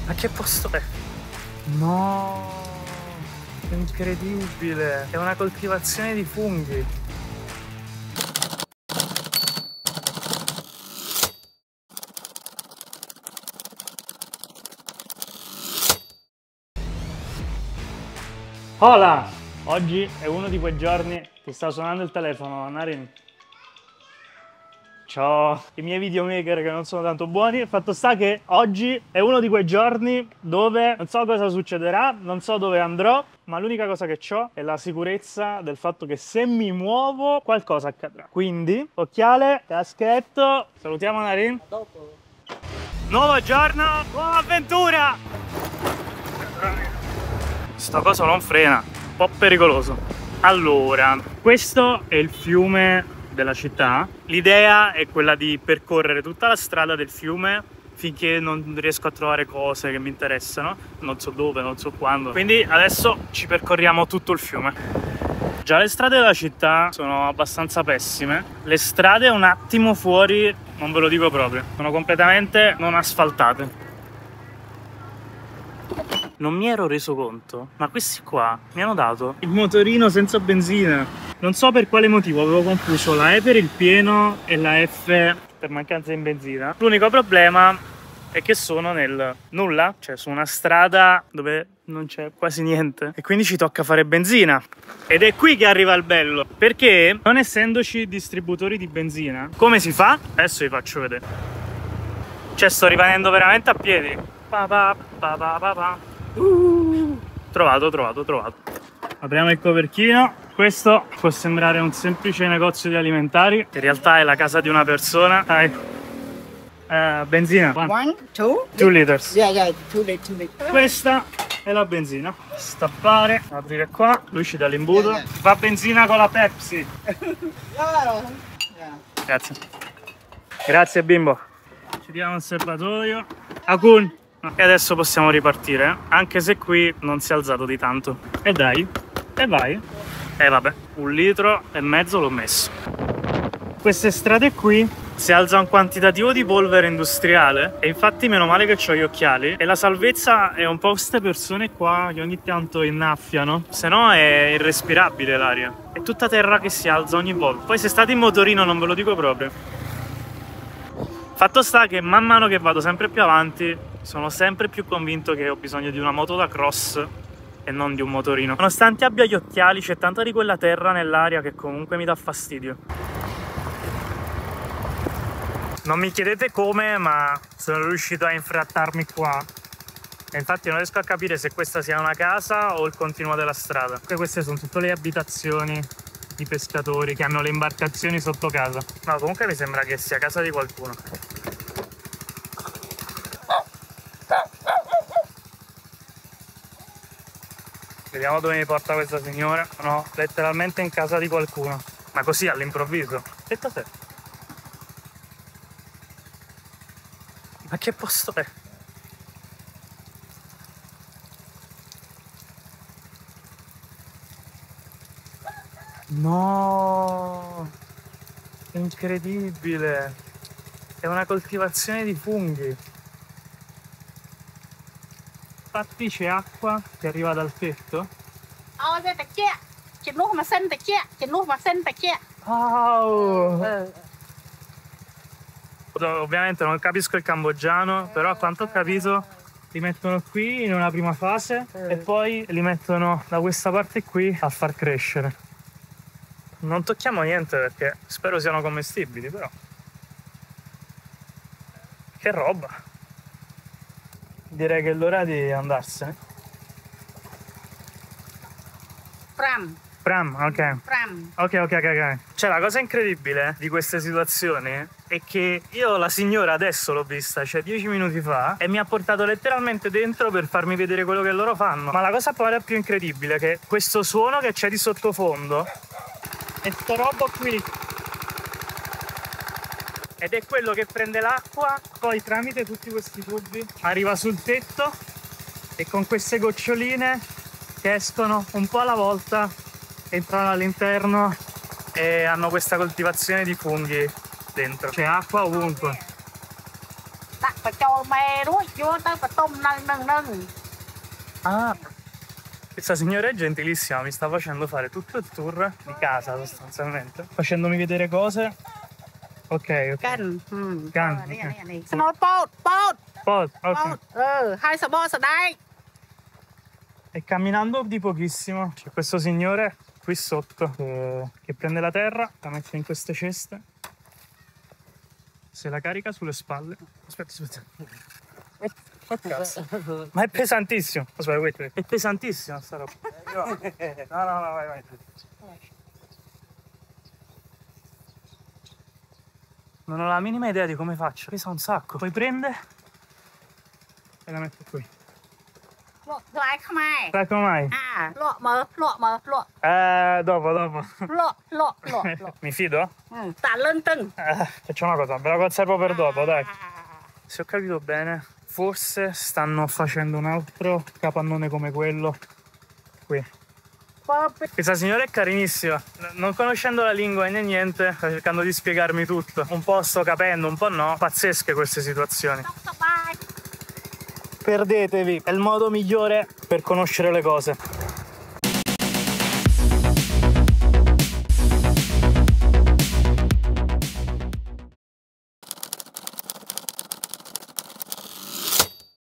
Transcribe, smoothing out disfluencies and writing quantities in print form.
Ma che posto è? No, è incredibile, è una coltivazione di funghi. Hola! Oggi è uno di quei giorni, ti sta suonando il telefono, Narin. Ciao, i miei videomaker che non sono tanto buoni. Il fatto sta che oggi è uno di quei giorni dove non so cosa succederà, non so dove andrò, ma l'unica cosa che ho è la sicurezza del fatto che se mi muovo qualcosa accadrà. Quindi, occhiale, caschetto, salutiamo Narin. A dopo. Nuovo giorno, nuova avventura! Sto coso non frena, un po' pericoloso. Allora, questo è il fiume della città. L'idea è quella di percorrere tutta la strada del fiume finché non riesco a trovare cose che mi interessano, non so dove, non so quando. Quindi adesso ci percorriamo tutto il fiume. Già le strade della città sono abbastanza pessime. Le strade un attimo fuori non ve lo dico proprio, sono completamente non asfaltate. Non mi ero reso conto, ma questi qua mi hanno dato il motorino senza benzina. Non so per quale motivo avevo confuso la E per il pieno e la F per mancanza di benzina. L'unico problema è che sono nel nulla, cioè su una strada dove non c'è quasi niente. E quindi ci tocca fare benzina. Ed è qui che arriva il bello, perché non essendoci distributori di benzina, come si fa? Adesso vi faccio vedere. Cioè sto rimanendo veramente a piedi. Trovato. Apriamo il coperchino. Questo può sembrare un semplice negozio di alimentari, in realtà è la casa di una persona. Dai. Benzina. 1, 2, 2 liters. yeah, 2 liters. Questa è la benzina. Stappare, aprire qua, luci dall'imbuto. Va benzina con la Pepsi. Grazie. Grazie bimbo. Ci diamo il serbatoio. Akun. E adesso possiamo ripartire, anche se qui non si è alzato di tanto. E dai, e vai. E vabbè, 1,5 litri l'ho messo. Queste strade qui si alza un quantitativo di polvere industriale e infatti meno male che ho gli occhiali. E la salvezza è un po' queste persone qua che ogni tanto innaffiano, se no è irrespirabile l'aria. È tutta terra che si alza ogni volta. Poi se state in motorino non ve lo dico proprio. Fatto sta che man mano che vado sempre più avanti sono sempre più convinto che ho bisogno di una moto da cross e non di un motorino. Nonostante abbia gli occhiali c'è tanta di quella terra nell'aria che comunque mi dà fastidio. Non mi chiedete come, ma sono riuscito a infrattarmi qua. E infatti non riesco a capire se questa sia una casa o il continuo della strada. Queste sono tutte le abitazioni di pescatori che hanno le imbarcazioni sotto casa. No, comunque mi sembra che sia casa di qualcuno. Vediamo dove mi porta questa signora. No, letteralmente in casa di qualcuno. Ma così all'improvviso. Che cos'è? Ma che posto è? No! È incredibile! È una coltivazione di funghi. Infatti c'è acqua che arriva dal tetto. Wow. Ovviamente non capisco il cambogiano, però a quanto ho capito li mettono qui in una prima fase e poi li mettono da questa parte qui a far crescere. Non tocchiamo niente perché spero siano commestibili, però. Che roba! Direi che è l'ora di andarsene. Pram, ok. Ok. Cioè, la cosa incredibile di queste situazioni è che io la signora adesso l'ho vista, cioè 10 minuti fa, e mi ha portato letteralmente dentro per farmi vedere quello che loro fanno. Ma la cosa poi più incredibile è che questo suono che c'è di sottofondo è sto robo qui. Ed è quello che prende l'acqua, poi tramite tutti questi tubi arriva sul tetto e con queste goccioline che escono un po' alla volta entrano all'interno e hanno questa coltivazione di funghi dentro. C'è acqua ovunque. Ah, questa signora è gentilissima, mi sta facendo fare tutto il tour di casa sostanzialmente, facendomi vedere cose. Ok, ok. Can. Can, Nó bột, bột. Pot, ok. Hai sờ bò sờ đai. E camminando di pochissimo c'è questo signore qui sotto che prende la terra, la mette in queste ceste, se la carica sulle spalle. Aspetta. Che cazzo? Ma è pesantissimo. Aspetta, wait. È pesantissima sta roba. No, vai. Non ho la minima idea di come faccio. Pesa un sacco. Poi prende e la metto qui. Lại không ai. Sai come mai? À, lọ. Dopo. Lọ. Mi fido? Tả lưng tưng. Facciamo una cosa, ve la conservo per dopo, dai. Se ho capito bene, forse stanno facendo un altro capannone come quello qui. Questa signora è carinissima, non conoscendo la lingua né niente, sta cercando di spiegarmi tutto. Un po' sto capendo, un po' no. Pazzesche queste situazioni. Perdetevi, è il modo migliore per conoscere le cose.